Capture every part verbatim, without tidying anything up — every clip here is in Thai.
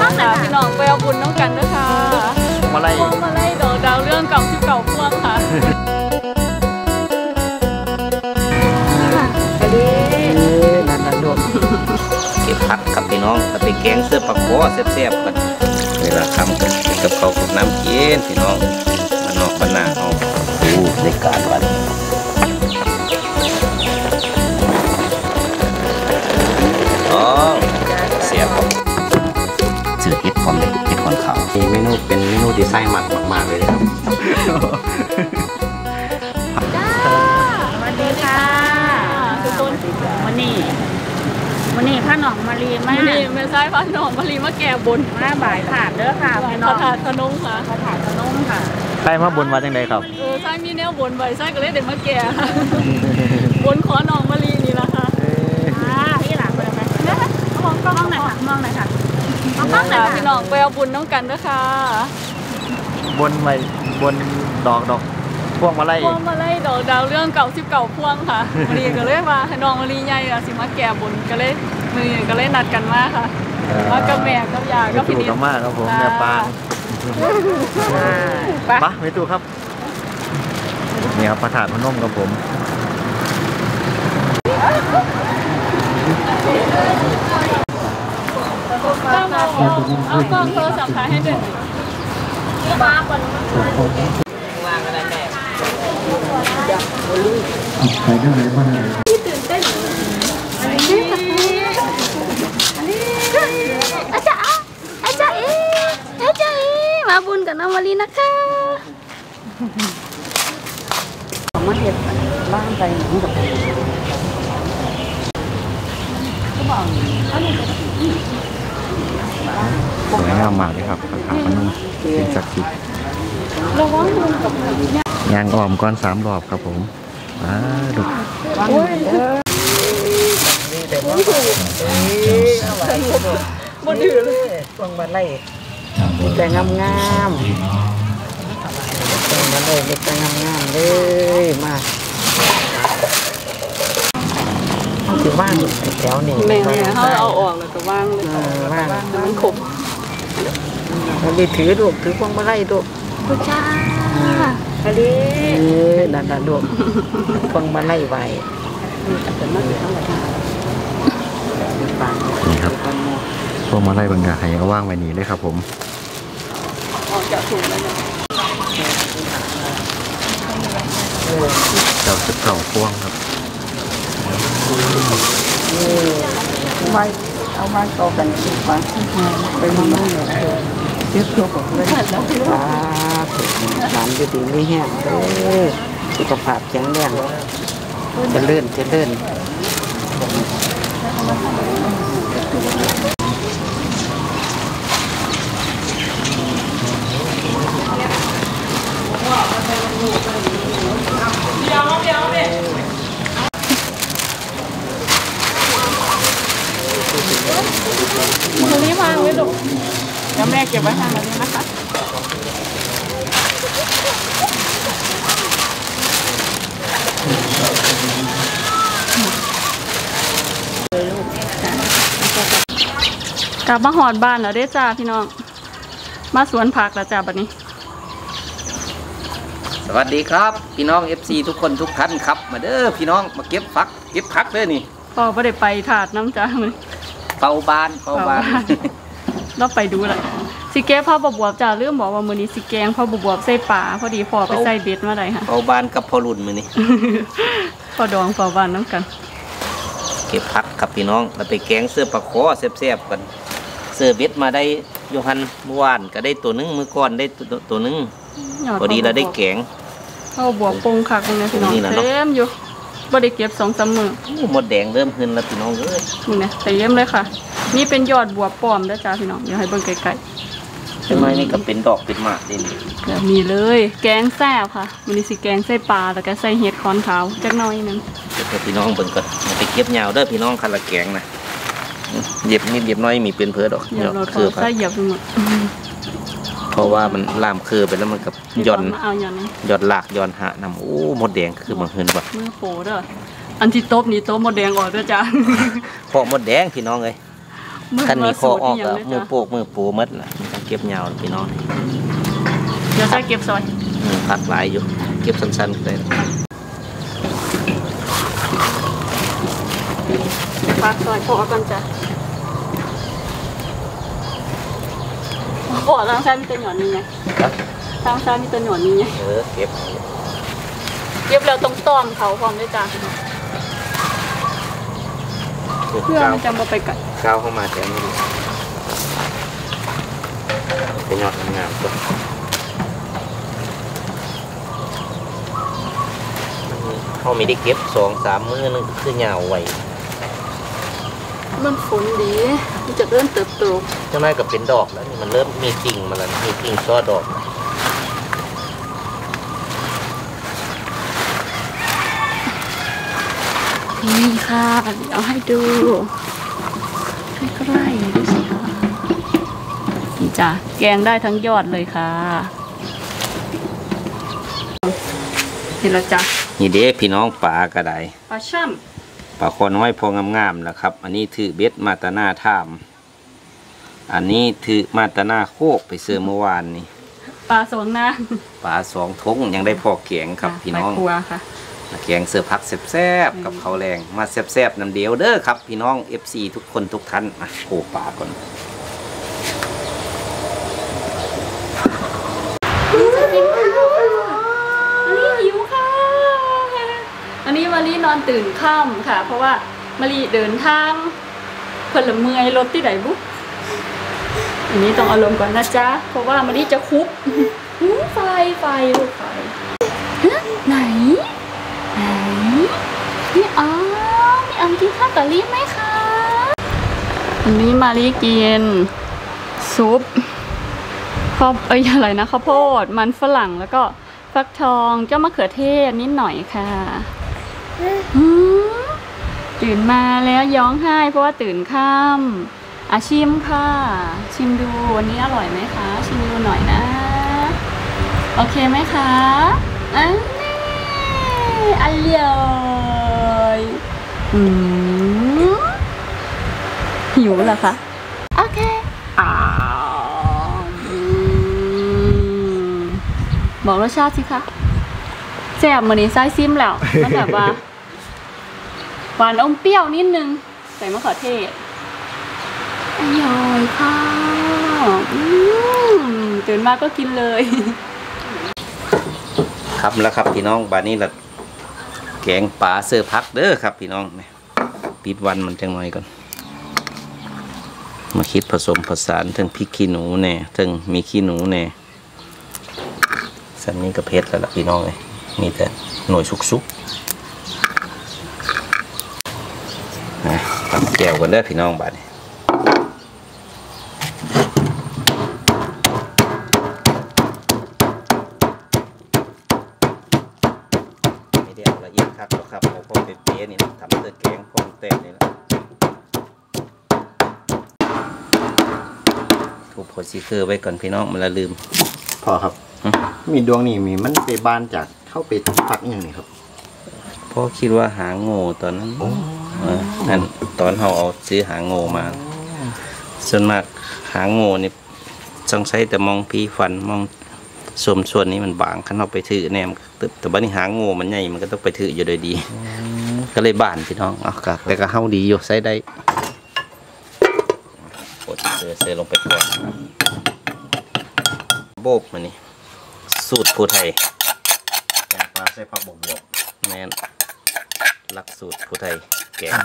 องไหนพี่น้องไปเอาบุญน้องกันด้วยค่ะมาไล่มาไล่ดอกดาวเรื่องเก่าที่เก่าพวงค่ะดีนั่นนั่นดวงเก็บผักกับพี่น้องแล้วไปแกงเสื้อปลาคอแซ่บๆกันเวลาทำกันกับเขากับน้ำเย็นพี่น้องมันนอกบ้านนาเอาดูในการวันอ๋อเสียบสื่อเห็ดความเล็กเห็ดความขาวมีเมนูเป็นเมนูดีไซน์มากมากเลยครับสวัสดีค่ะทุกคนวันนี้วันนี้พระหนองมารีมาวันนี้ไม่ใช่พระหนองมารีมาแก่บนมาบ่ายถาดเด้อค่ะพี่น้องถาดขนมค่ะถาดขนมค่ะใช่มาบนมาจังใดครับเออใช่มีแนวบนไว้ใช่ก็เลยเด็กมาแก่บนขอหนองมารีนี่ละค่ะอ่าที่หลังไปไหมมองกล้องหน่อยค่ะมองหน่อยค่ะมองกล้องหน่อยค่ะพี่น้องไปเอาบุญน้องกันด้วยค่ะบนไปบนดอกดอกพวงมาไล่พวงมาไล่ดอกดาวเรื่องเก่าสิบเก่าพวงค่ะมารีก็เลยมาน้องมารีใหญ่อะสิมาแก่บุญก็เลยมือก็เลยนัดกันมาค่ะมากับแม่กับยากับพี่นิดมากครับผมแม่ปางปะไม่ถูกครับนี่ครับพระธาตุพนมครับผมเอากล้องโทรศัพท์ถ่ายให้ด้วยมาก่อนวางอะไรแม่ใส่ได้ไหมบ้างที่ตื่นเต้นอันนี้อันนี้อาจารย์อาจารย์เอ๋อาจารย์เอ๋มาบุญกับน้องมารีนะคะมาเห็ดบ้านไปหนูกับสวยงามมากเลยครับพระธาตุพนมเป็นศักดิ์สิทธิ์ยางอ้อมก้อนสามรอบครับผมอ่าดูบนอื่นวงบันไลแต่งามงามวงบันไลแต่งามงามเลยมาถือว่างแถวนี้แม่เขาเอาออกแล้วก็ว่างเลยว่างมันขมเราไปถือดูถือพวงมาลัยดูดูจ้าอะไรดันดันดูพวงมาลัยไว้นี่ครับพวงมาลัยบางอย่างให้เอาว่างไว้นี่เลยครับผมออกจากถุงแล้วเจ้าสิบเก้าพวงครับไว้เอาไว้โตกันสิบวันเป็นมาม่าเลยเยอะตัวผมเลยครับหลานอยู่ดีไม่แห้งเลยสุขภาพแข็งแรงจะเลื่อนจะเลื่อนมารีวางไว้ลูกเดี๋ยวแม่เก็บไว้ให้มารีนะคะกลับมาหอดบ้านแล้วเด้จ้าพี่น้องมาสวนผักแล้วจ้าบัดนี้สวัสดีครับพี่น้อง เอฟ ซี ทุกคนทุกท่านครับมาเด้อพี่น้องมาเก็บผักเก็บผักเด้อนี่พ่อไม่ได้ไปถาดน้ำจ้าเลยเป่าบานเป่าบานเราไปดูแหละสิแกพ่อบวบจ้าเรื่องบอกว่ามือนี้สิแกงพ่อบวบใส่ป่าพอดีพ่อไปใส่เบ็ดมาได้ค่ะเป่าบานกับพ่อรุ่นมือนี้พ่อดองเป่าบานน้ำกันเก็บผักกับพี่น้องแล้วไปแกงเสื้อปลาคอแซ่บๆกันเสื้อเบ็ดมาได้โยฮันเมื่อวานก็ได้ตัวนึงมือก่อนได้ตัวนึงพอดีเราได้แกงพ่อบวบปงคักเลยพี่น้องเต็มอยู่บ่ได้เก็บสองสามมือหมดแดงเริ่มขึ้นแล้วพี่น้องเอ้ยนี่นะเต็มเลยค่ะนี่เป็นยอดบวบปลอมนะจ้าพี่น้องเดี๋ยวให้เบิ่งไกลๆใช่ไหมนี่ก็เป็นดอกเป็นหมากนี่แบบนี้เลยแกงแซ่บค่ะมันนี่สิแกงใส่ปลาแล้วก็ใส่เห็ดคอนขาวจักหน่อยนึงเดี๋ยวพี่น้องเบิ่งก่อนไปเก็บยาวเด้อพี่น้องคันละแกงนะเหยียบนิดเหยียบน้อยมีเป็นเพื่อดอกเนาะคือใส่เหยียบหมดเพราะว่ามันล่ามคือไปแล้วมันกับย่อนย่อนหลากย่อนหะนำโอ้หมดแดงคือมันเหินบ่มือโผล่เด้ออันที่โต๊ะนี้โต๊ะหมดแดงออกเด้อจ้าเพราะหมดแดงพี่น้องเลยโขั้นนี้คอออกแล้วมือโปกมือปูมัดล่ะเก็บยาวพี่น้องเดี๋ยวจะเก็บซอยพักหลายอยู่เก็บสั้นๆเลยพักซอยพอกันจ้ะพอทางซ้ายมีตัวหนอนนี่ไงทางซ้ายมีตัวหนอนนี่ไงเออเก็บเก็บแล้วต้องต้อมเขาพร้อมด้วยจ้ะเพื่อมันจะมาไปกัดก้าวเข้ามาแถวนี้เป็นยอดงามตัวเขาไม่ได้เก็บสองสามมื้อนึงคือยาวไวมันฝนดีมันจะเริ่มเติบโตจะไม่กับเป็นดอกแล้วนี่มันเริ่มมีกิ่งมาแล้วมีกิ่งช่อดอกนี่ค่ะเดี๋ยวให้ดูให้ใกล้ดูสิค่ะนี่จ้ะแกงได้ทั้งยอดเลยค่ะเห็นแล้วจ้ะนี่เด้พี่น้องปลากระไดปลาช่อนปลาคอน้อยพองามๆนะครับอันนี้ถือเบ็ดมาตาหน้าท่ามอันนี้ถือมาตาหน้าโคกไปเสือเมื่อวานนี่ปลาสองน้าปลาสองทงยังได้พอแกงครับพี่น้องครัวค่ะแกงเสือพักแซ่บๆกับข้าวแรงมาแซ่บๆน้ำเดียวเด้อครับพี่น้อง เอฟ ซี ทุกคนทุกท่านมาโขปลาก่อนจะกินข้าวอันนี้หิวค่ะอันนี้มารีนอนตื่นค่ำค่ะเพราะว่ามารีเดินทางผลเมื่อยรถที่ไหนบุ๊กอันนี้ต้องอารมณ์ก่อนนะจ๊ะเพราะว่ามารีจะคุบไฟไฟลูกไฟไหนไหนพี่อ๋อพี่อ๋อกินข้าวกับรีบไหมคะอันนี้มารีกินซุปข้าวเอ้ยอะไรนะข้าวโพดมันฝรั่งแล้วก็ฟักทองเจ้ามะเขือเทศนิดหน่อยค่ะตื่นมาแล้วย้องไห้เพราะว่าตื่นค่ำอาชิมค่ะชิมดูวันนี้อร่อยไหมคะชิมดูหน่อยนะโอเคไหมคะอันนี้อร่อยอืมหิวเหรอคะโอเคอ้าวบอกรสชาติสิคะแซ่บเหมือนนี้ไส้ซิมแล้วมันแบบว่าหวานอมเปรี้ยวนิดนึงใส่มะเขือเทศอร่อยค่ะตื่นมาก็กินเลยครับแล้วครับพี่น้องบานนี้ละแกงปลาเสือพักเด้อครับพี่น้องปิดวันมันจังหน่อยก่อนมาคิดผสมผสานทั้งพริกขี้หนูแน่ทั้งมีขี้หนูแน่สันนี้ก็เพชรแล้วล่ะพี่น้องเลยมีแต่หน่วยสุกๆนะทำแก้วกันเด้อพี่น้องบาดนี้ไม่ได้เอาละเอียดคักหรอกครับเอาพอเป๊ะๆนี่นะทำเสื้อแกงพองเต้นนี่นะถูกพอซีเคอร์ไว้ก่อนพี่น้องมันละลืมพอครับมีดวงนี่มีมันไปบ้านจากเข้าไปพักอย่างนี้ครับพ่อคิดว่าหาโง่ตอนนั้นนั่นตอนเราเอาซื้อหาโง่มาส่วนมากหาโง่นี่ต้องใช้แต่มองพีฟันมองสมส่วนนี้มันบางขั้นเราไปถือแนมแต่บ้านนี้หาโง่มันใหญ่มันก็ต้องไปถืออยู่โดยดีก็เลยบ้านพี่น้องเอากะแต่ก็เข้าดีอยู่ใช้ได้กดเสือเสือลงไปก่อนโบบมันนี่สูตรผู้ไทยแกงปลาใส่ผักบวบแม่นหลักสูตรผู้ไทยแกง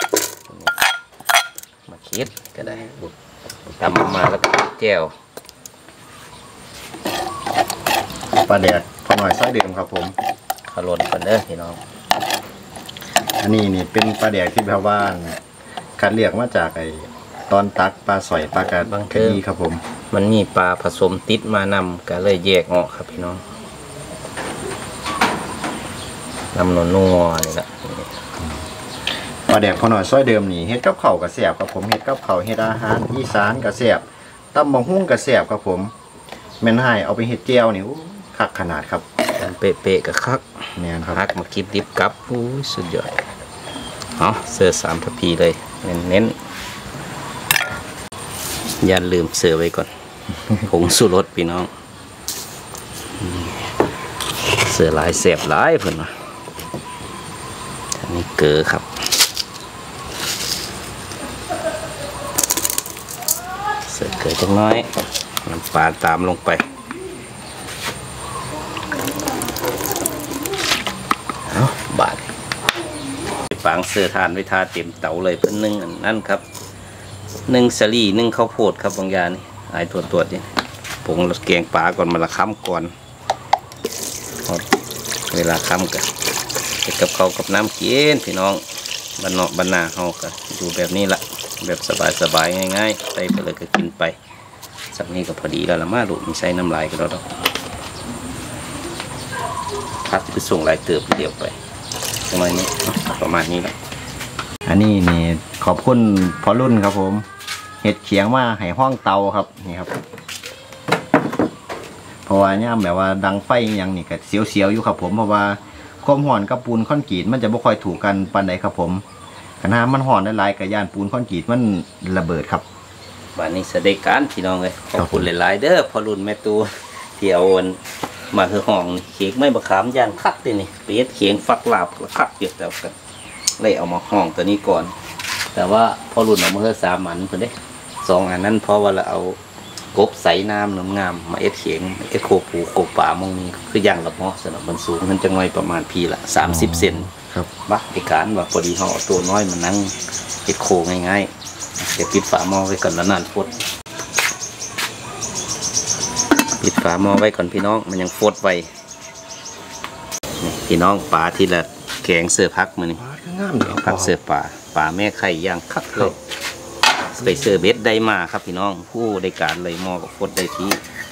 มาคิดก็ได้ทำมาแล้วก็แจ่วปลาแดดพอหน่อยซอยเดิมครับผมขลุ่นกันเด้อพี่น้องอันนี้นี่เป็นปลาแดดที่ชาวบ้านคัดเลือกมาจากไอ้ตอนตักปลาสอยปลากระบังคีครับผมมันมีปลาผสมติดมานำก็เลยแยกออกครับพี่น้องนำนนนัวนี่แหละปลาแดกพอหน่อยซอยเดิมนี่เฮ็ดกับเข่ากระเสียบครับผมเฮ็ดกับเข่าเฮ็ดอาหารอีสานกระเสียบตำบักหุ่งกระเสียบครับผมแม่นให้เอาไปเฮ็ดเจียวนี่คักขนาดครับเปะๆกับคักแม่นครับฮักมาคิดดิบกับโอ้ยสุดยอดเอาเสือสามทัพพีเลยเน้นอย่าลืมเสิร์ฟไว้ก่อน ผงสูรสพี่น้องเสือหลายแสบหลายเพิ่นว่าอันนี้เกลือครับเสือเกลือจังน้อยน้ำปลาตามลงไปเอาบาดฟางเสือทานไว้ทาเต็มเตาเลยเพิ่นนึ่งอันนั่นครับนึ่งสลีนึ่งข้าวโพดครับบางอย่างนี่ไอ้ตัวตัวนี่ผงแกงปลาก่อนมาละค้ำก่อนเวลาค้ำกันเก็บกับเขากับน้ำกินพี่น้องบ้านนอกบ้านนาเฮากันอยู่แบบนี้ละแบบสบายๆง่ายๆใส่ไปเลยก็กินไปสักนี้ก็พอดีแล้วละมาดูมีใส่น้ำลายกันแล้วดอกพักคือส่งลายเติบเดียวไปประมาณนี้ประมาณนี้ละอันนี้นี่ขอบคุณพอรุ่นครับผมเห็ดเขียงมาให้ห้องเตาครับนี่ครับเพราะว่าย่ามแบบว่าดังไฟอย่างนี่ก็เสียวๆอยู่ครับผมเพราะว่าความห่อนกับปูนคอนกรีตมันจะบ่ค่อยถูกกันปานใดครับผมขณะมันห่อนหลายๆกับย่านปูนคอนกรีตมันระเบิดครับวันนี้เสด็จการพี่น้องเลยขอบคุณหลายๆเด้อพอรุ่นแม่ตูที่เอามาคือห้องเขียงไม่บะขามย่างคักเลยนี่เปี๊ยดเขียงฟักลาบคักเยอะแล้วกันเลยเอามาห้องตัวนี้ก่อนแต่ว่าพอรุ่นเอามาเพื่อสามอันเพื่อนเด้สองอันนั้นเพราะว่าเราเอากบใส่น้ำน้ำงามมาเอ็ดเขียงเอ็ดโคปูโคป่ามงนี้คือย่างละเนาะสำหรับมันสูงมันจะง่อยประมาณพีละสามสิบเซนครับบักในการว่าพอดีเขาเอาตัวน้อยมานั่งเอ็ดโคง่ายๆเดี๋ยวปิดฝาหม้อไว้ก่อนแล้วนานฟดปิดฝาหม้อไว้ก่อนพี่น้องมันยังฟดไว้พี่น้องปลาที่ละแกงเสือพักมือนี่พักเสือป่าป่าแม่ไข่ย่างคักเลยไปเสือเบ็ดได้มาครับพี่น้องผู้ได้การเลยหม้อกับฟดได้ที่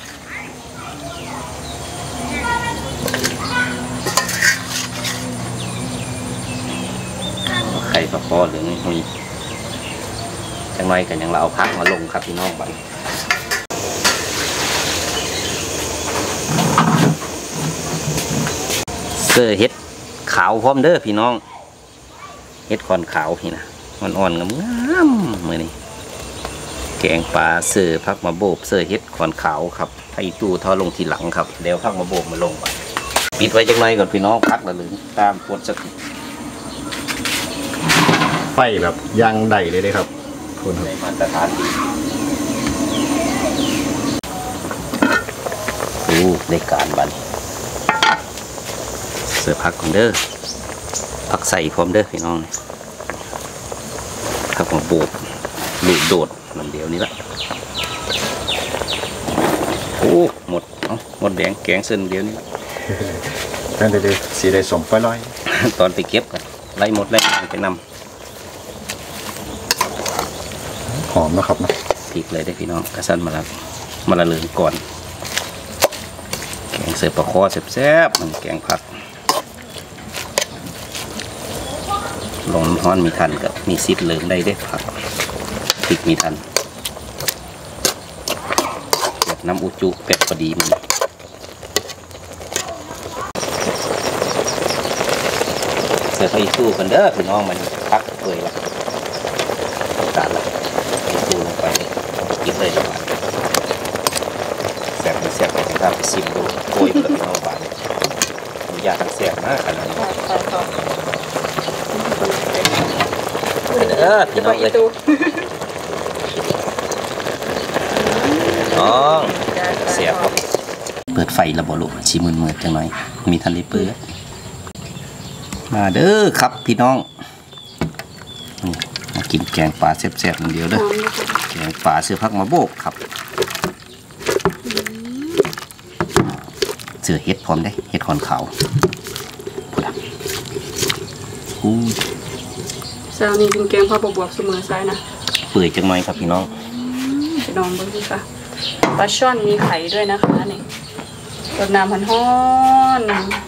ไข่ปลาคอเหลืองหุยจังไรกันยังเราเอาพักมาลงครับพี่น้องบันเสือเห็ดขาวพร้อมเด้อพี่น้องเห็ดคอนขาวพี่นะอ่อนๆงามๆมือนี่แกงปลาเสือพักมาโบบเสือเห็ดคอนขาวครับไทตู้ทอลงทีหลังครับเดี๋ยวพักมาโบบมาลงไปปิดไว้จังไรก่อนพี่น้องพักละหรือตามปวดสักไฟแบบย่างได้เลยครับคุณครับมาตรฐานดีโอ้ในการบันเสือพักก่อนเด้อพักใส่พร้อมเด้อพี่น้องพักมาโบบหลุดโดดมันเดียวนี้ละโอ้หมดเนาะหมดแดงแกงเส้นเดียวนี้ละนั่นเดี๋ยวสีได้สมไปลอยตอนไปเก็บกันไล่หมดไล่ไปนำหอมนะครับนะพริกเลยได้พี่น้องกระสันมาละมาละเลืองก่อนแกงเสือปลาคอแซ่บๆมันแกงผักลงฮ้อนมีทันกับมีซิดเหลืองได้ได้ผักพริกมีทันแบบน้ำอุจุเป็ดพอดีมันเสือไฟสู้กันเด้อพี่น้องมันพักเลยละตาละไฟสู้ลงไปกินเลยละแซ่บไม่แซ่บไปทำไปซิมดูโอยกับพี่น้องบ้านมียาทั้งแซ่บมากขนาดนี้เออพี่น้องเลยน้องเสียบเปิดไฟระบบลูกชิมือมือจังหน่อยมีทันได้เปิดมาเด้อครับพี่น้องมากินแกงปลาแซ่บๆอย่างเดียวเด้อแกงปลาเสือพักมาโบกครับเสือเห็ดพร้อมได้เห็ดขอนขาวพูดอ่ะอู้เช้านี้กินแกงผักบวบเสมอไซนะเปื่อยจังหน่อยครับพี่น้องพี่น้องเบิ่งดูค่ะปลาช่อนมีไข่ด้วยนะคะนี่รดน้ำพันห้อน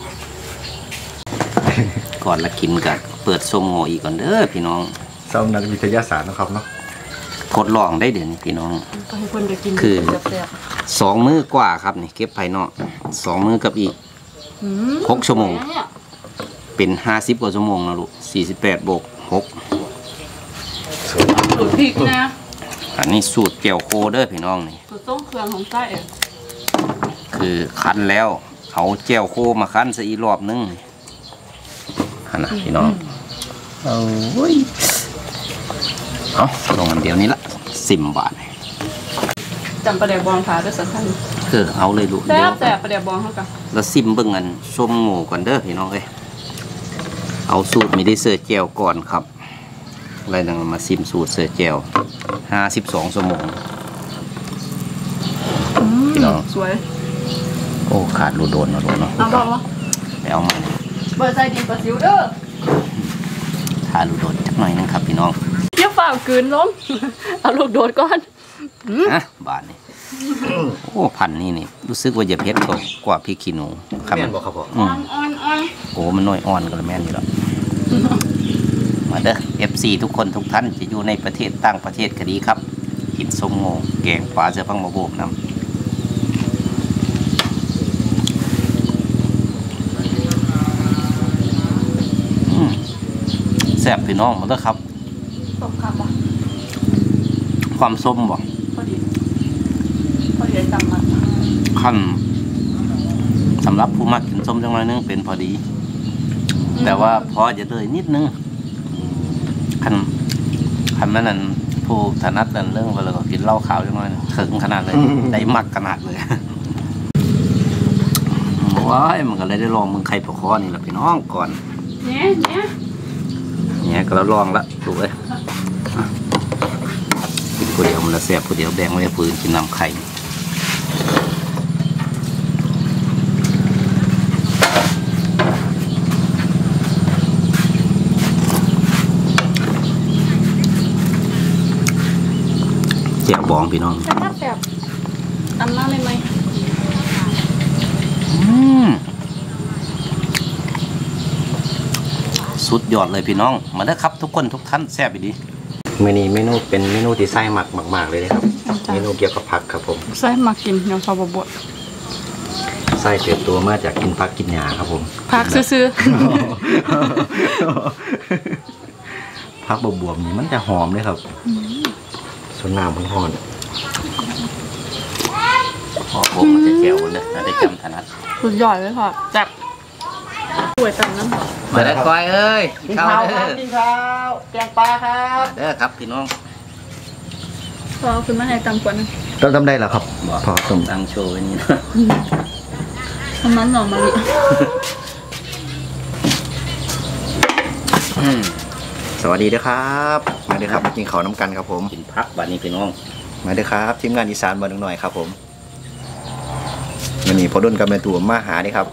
ก่อนละกินกันเปิดส้มโง่อีกก่อนเด้อพี่น้องส้มนักวิทยาศาสตร์นะครับเนาะทดลองได้เดี๋ยวนี้พี่น้องคือสองมื้อกว่าครับนี่เก็บภายนอกสองมื้อกับอีกหกชั่วโมงเป็นห้าสิบกว่าชั่วโมงนะลูกสี่สิบแปดบวกหกหลุดพริกนะอันนี้สูตรเจียวโคเด้อพี่น้องนี่สูตรต้มเครื่องของไส้เองคือคั้นแล้วเอาเจียวโคมาคั้นซะอีกรอบนึงขนาดพี่น้องเอาเว้ยเอาลงอันเดียวนี้ละสิบบาทจำประเดี๋ยวบองขาด้วยสักท่านคือเอาเลยลูกแซ่เดี๋ยวบแต่ประเดี๋ยวบองเขากันแล้วซิมเบิ่งอันส้มโง่ก่อนเด้อพี่น้องเอ้ยเอาสูตรมิได้เสิร์ฟเจียวก่อนครับอะไรนั่งมาซิมสูตรเสิร์ฟเจียวห้าสิบสองชั่วโมงพี่น้องสวยโอ้ขาดรูโดนเนาะลูกเนาะเอาบอกว่าไปเอามาเบอร์ใจดีกว่าซิวเด้อขาดรูโดนจักหน่อยนึงครับพี่น้องเยี่ยฝ่าวกืนล้ม เอาลูกโดดก่อนฮะบาทนี่โอ้พันนี่นี่รู้สึกว่าจะเผ็ดกว่ากว่าพริกขี้หนูครับแม่นบ่ครับพ่ออือ่อมนอ่อนอ่อนโอ้มันน้อยอ่อนก็เลยแม่นอยู่แล้วมาเด้อ เอฟ ซี ทุกคนทุกท่านจะอยู่ในประเทศต่างประเทศก็ดีครับกินส้มโง่แกงปลาเสือพังมาโบกน้ำอืมแซ่บพี่น้องมาเด้อครับตกขับอ่ะความส้มบ่พอดีพอดีจำมาขั้นสำหรับผู้มักกินส้มจังไรนึงเป็นพอดี แต่ว่าพอจะเลยนิดนึงคันคันนั้นผู้ถนัดนั่นเรื่องเวลาก็กินเหล้าขาวจังไรถึงขนาดเลย ได้มักขนาดเลยว้ายมันก็เลยได้ลองมึงไข่ปลาคอนี่แหละพี่น้องก่อนเนี่ยเนี่ยเนี่ยก็แล้วลองละถูกเลยอ่ะกินคนเดียวมันละแสบคนเดียวแบ่งไว้ให้ผู้อื่นกินน้ำไข่เจียวบองพี่น้องแซ่บแซ่บอันนั้นเลยไหมอืมสุดยอดเลยพี่น้องมาเด้อครับทุกคนทุกท่านแซ่บดีมื้อนี้เมนูเป็นเมนูที่ไส้หมักมากๆเลยนะครับเมนูเกี่ยวกับผักครับผมไส้มากินเดี๋ยวเขาบดไส้เติบโตมาจากกินผักกินหญ้าครับผมพักซื้อผักบวบๆนี่มันจะหอมเลยครับส่วนน้ำมันหอนๆพอผมมันจะแจ๋วเลยถ้าได้จำถนัดๆสุดยอดเลยค่ะจับสวยจังน้ำมาเด้อก้อยเอ้ยข้าวเด้อกินข้าวแกงปลาครับเด้อครับพี่น้องพอคุณมาให้ตำกว่านึงต้องทำได้แล้วครับบอกพอต้มตั้งโชว์ไว้นี่นะทำนั้นหน่อมาดิอืมสวัสดีด้วยครับมาเด้อครับมากินข้าวน้ำกันครับผมกินพักบัดนี้พี่น้องมาเด้อครับทีมงานอีสานบ้านหน่อยครับผมวันนี้พอดุนกับแม่ตู่มาหานี่ครับ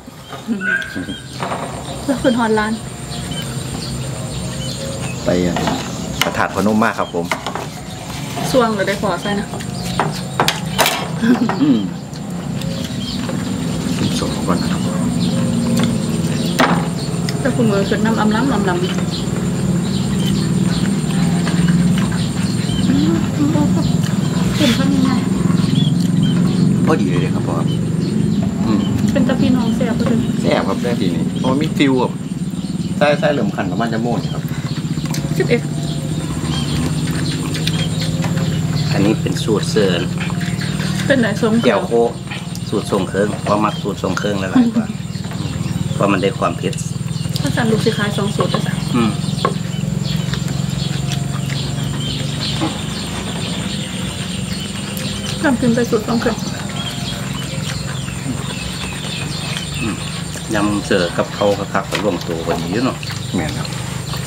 แล้วคุณฮอนร้านไปประถาดพนมมากครับผมช่วงเลยได้พอใส่นะอืมกินสมก่อนนะครับแต่คุณมือคือน้ำอำล้ำลำลำเป็นข้างในพอดีเลยครับพ่ออืมเป็นตะพี่น้องเสียบเลยแซ่บครับได้ทีนี้เพราะมีฟิวแบบไส้ไส้เหลือมขันกับมันจะโม่นครับสิบเอ็ดอันนี้เป็นสูตรเสิร์นเป็นไหนสมเกี่ยวโคสูตรทรงเครื่องเพราะมักสูตรทรงเครื่องแล้วหลายกว่าเพราะมันได้ความเผ็ดถ้าสั่นลูกสิขายสองสูตรจะสั่งอืมทำขึ้นไปสูตรต้องเคยยำเสิร์ฟกับเขาคักๆกับรวมตัวพอดีอยู่เนาะแม่นครับ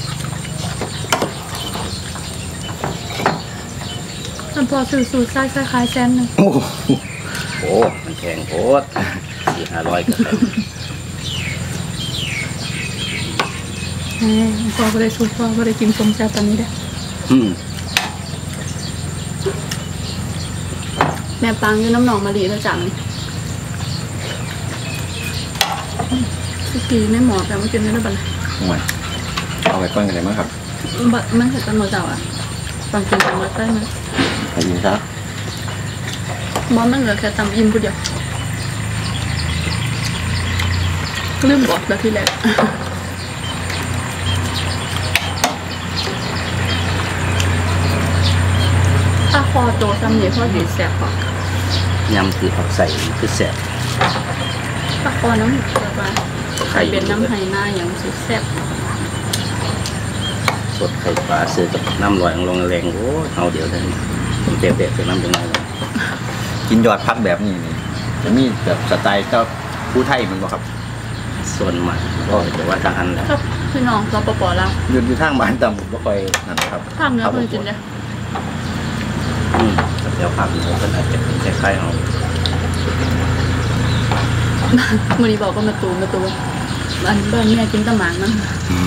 ท่านพอซื้อสูตรไส้คล้ายๆแซนหนึ่งโอ้โหโอ้มันแพงโคตรสี่ห้าร้อยก็ได้แหมพอก็ได้สูตรพอก็ได้กินสมแซ่บตอนนี้เด้ออืมแม่ปังอยู่น้ำหนองมะลิแล้วจังสุกี้ไม่หมอแต่ว่ากินไม่ได้บันโอ้ยเอาไว้ก้อนกันเลยมั้งครับบัดไม่เห็นตันหมดเจ้าอ่ะปังกินตันหมดได้ไหมไปยินซะมอมันเหลือแค่ตำอิ่มผู้เดียวลืมบอกแล้วทีแรกอถ้าคอโตซ้ำนี่พอดีแซ่บกว่ายำคือผักใส่คือแซ่บถ้าคอน้ำเกลือไปไข่เป็นน้ำไห้หน้าอย่างสุดแซ่บสดไข่ปลาซื้อกับน้ำลอยลงแรงโอ้เอาเดี๋ยวเท่านี้ผมเตะเตะใส่น้ำจังเลยกินยอดพักแบบนี้นี่จะมีแบบสไตล์เจ้าผู้ไทยมันบ่ครับส่วนมากก็จะว่าทางอันแหละครับพี่น้องเราปอปอแล้วอยู่อยู่ทางบ้านตำผมบ่ค่อยนั่นครับข้างเนื้อเพิ่งกินเลยอืมแต่เดี๋ยวผักมันก็อาจจะเป็นคล้ายๆเอามันนี้บอกก็มาตูมาตูอันบ้านแม่กินตะหมางนั่น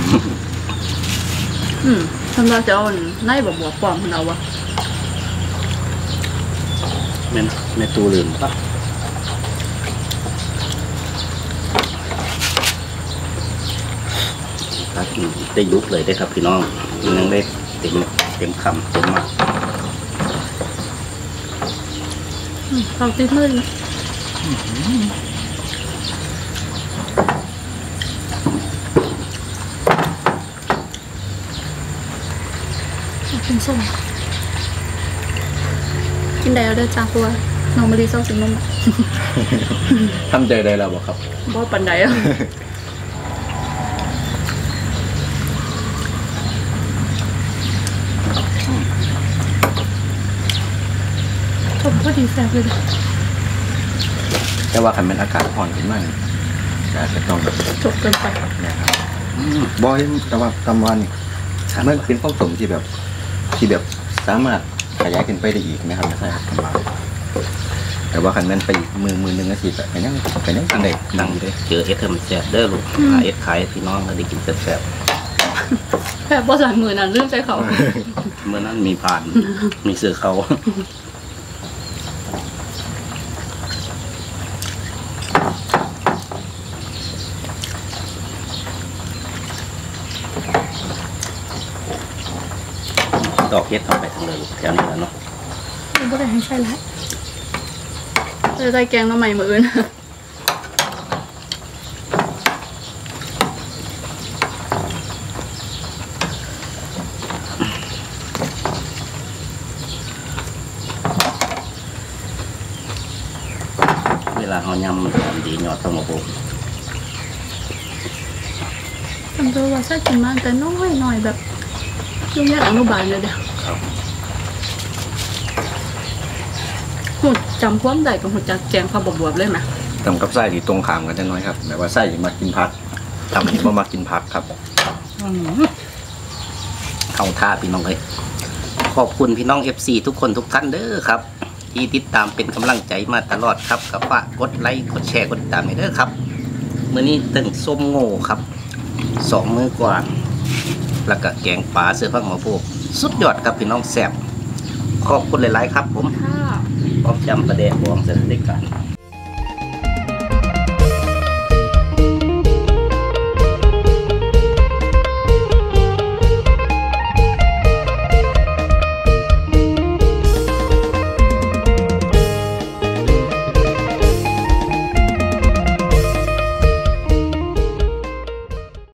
อืมทำเราจะเอาไล่แบบหัวปลอมของเราวะแม่นแม่ตูลืมปะตักได้ยุบเลยได้ครับพี่น้องยังได้เต็มเต็มคำเต็มมากอืมเราติดมือเลยกินส้มกินได้แล้วเด้อจ้าตัวน้องมะลิเศร้าสินนมทำใจได้แล้วบ่ครับบ่ปันใดอ่ะผมก็ดีแซ่บเลยแต่ว่าคันเป็นอากาศอ่อนขึ้นมานี่ก็อาจจะต้องแบบจบเกินไปเนี่ยครับบ่เห็นแต่ว่าตำวันนี่มันเป็นความสมที่แบบ ที่แบบสามารถขยายขึ้นไปได้อีกนะครับไม่ใช่ครับตำวันแต่ว่าคันแมันไปอีกมือมือหนึงก็สิแบบไปยังไปยังอันใดนั่งเลยเจอเอสเทอร์มันแซ่บเด้อลูกหาเอสขายให้พี่น้องก็ได้กินแซ่บแค่บ่สายมือน่ะลืมใจเขาๆเมื่อนั้นมีผ่านมีเสือเขาดอกเฮ็ดทำไปทางเลยลูกแถวนี้แล้วเนาะบ่ได้ให้ใช่แล้วจะได้แกงน้ำใหม่มื้ออื่นเวลาเขายำมันหอมดียอดต้องมาโบกจำตัวว่าใช่กินมากแต่น้อยหน่อยแบบยุ่งยากอนุบาลเลยเด้อครับหูจำความได้กับหูจักแกงข้าวบวบๆเลยไหมทำกับไส้ที่ตรงข้ามกันจะน้อยครับแต่ว่าไส้ที่มากินผักทำที่บ่มากินผักครับเข้าท่าพี่น้องเลยขอบคุณพี่น้อง เอฟ ซี ทุกคนทุกท่านเด้อครับ ที่ติดตามเป็นกำลังใจมาตลอดครับกับฝากกดไลค์กดแชร์กดติดตามให้เด้อครับมื้อนี้ตึงส้มโง่ครับสองมื้อกว่าแล้วก็แกงปลาเสือพักหมอโพกสุดยอดครับพี่น้องแซ่บขอบคุณหลายๆครับ ผมค่ะพร้อมจำประเดะบองเสร็จด้วยกัน